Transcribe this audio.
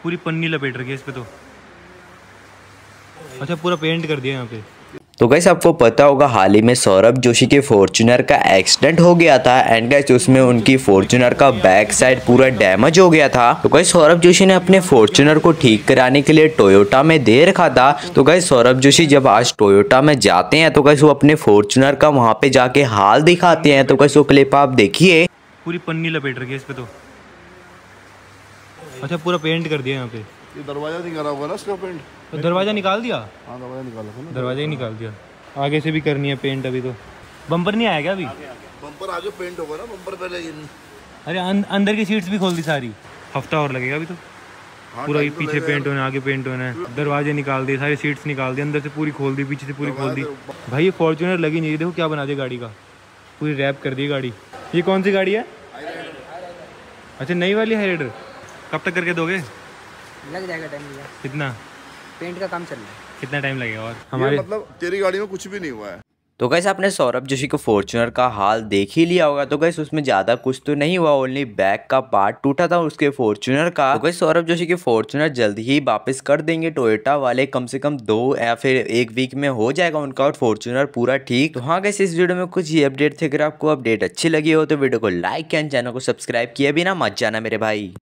पूरी पन्नी लपेट रखी है इस पे तो। अच्छा पूरा पेंट कर दिया यहाँ पे। तो गाइस आपको पता होगा हाल ही में सौरभ जोशी के फॉर्च्यूनर का एक्सीडेंट हो गया था एंड गाइस उसमें उनकी फॉर्च्यूनर का बैक साइड पूरा डैमेज हो गया था। तो गाइस सौरभ जोशी ने अपने फॉर्च्यूनर को ठीक कराने के लिए टोयोटा में दे रखा था। तो गाइस सौरभ जोशी जब आज टोयोटा में जाते हैं तो गाइस वो अपने फॉर्च्यूनर का वहां पे जाके हाल दिखाते हैं। तो गाइस वो क्लिप आप देखिए। पूरी पन्नी लपेट रखी है इस पे तो। अच्छा पूरा पेंट कर दिया यहाँ पे। ये दरवाजा नहीं करा होगा ना इसका पेंट। तो दरवाजा निकाल दिया। हाँ दरवाजा निकाला था ना। दरवाजा ही निकाल दिया। आगे से भी करनी है पेंट अभी तो। बम्पर नहीं आया क्या अभी? बम्पर आगे पेंट होगा ना, बम्पर पहले अरे अंदर की सीट्स भी खोल दी सारी। हफ्ता और लगेगा अभी तो। पूरा ही पीछे पेंट होना है, आगे पेंट होना है। दरवाजे निकाल दिए, सारी सीट्स निकाल दी, अंदर से पूरी खोल दी, पीछे से पूरी खोल दी। भाई ये फॉर्च्यूनर लगी नहीं, देखो क्या बना दिया गाड़ी का। पूरी रैप कर दी गाड़ी। ये कौन सी गाड़ी है? अच्छा नई वाली हाईराइडर। कब तक करके दोगे? लग जाएगा टाइम। कितना? पेंट का काम चल रहा है। कितना टाइम लगेगा? और हमारे मतलब तेरी गाड़ी में कुछ भी नहीं हुआ है। तो गाइस आपने सौरभ जोशी को फॉर्च्यूनर का हाल देख ही लिया होगा। तो गाइस उसमें ज्यादा कुछ तो नहीं हुआ, ओनली बैक का पार्ट टूटा था उसके फॉर्च्यूनर का। तो गाइस सौरभ जोशी के फॉर्च्यूनर जल्द ही वापस कर देंगे टोयोटा वाले, कम से कम 2 या फिर 1 वीक में हो जाएगा उनका और फॉर्च्यूनर पूरा ठीक। तो हाँ गाइस इस वीडियो में कुछ ये अपडेट थे। अगर आपको अपडेट अच्छी लगी हो तो वीडियो को लाइक एंड चैनल को सब्सक्राइब किए बिना मत जाना मेरे भाई।